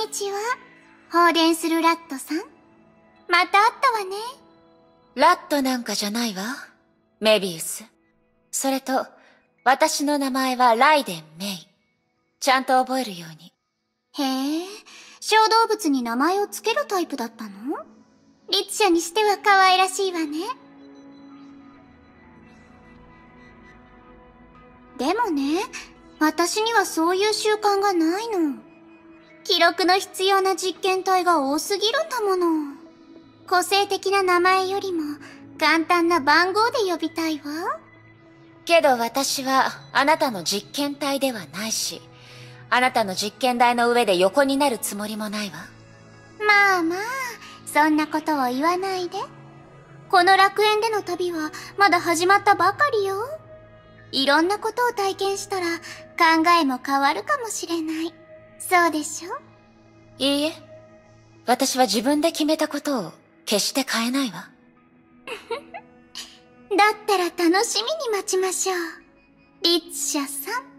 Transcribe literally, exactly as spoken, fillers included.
にちは。放電するラットさん。また会ったわね。 ラットなんかじゃないわ。メビウス。それと、私の名前はライデン・メイ。ちゃんと覚えるように。 へえ、小動物に名前をつけるタイプだったの？律者にしては可愛らしいわね。でもね、私にはそういう習慣がないの。記録の必要な実験体が多すぎるんだもの。個性的な名前よりも簡単な番号で呼びたいわ。 けど私はあなたの実験体ではないし、あなたの実験台の上で横になるつもりもないわ。 まあまあ、そんなことを言わないで。この楽園での旅はまだ始まったばかりよ。いろんなことを体験したら考えも変わるかもしれない。そうでしょ？ いいえ、私は自分で決めたことを決して変えないわ。 だったら楽しみに待ちましょう。律者さん。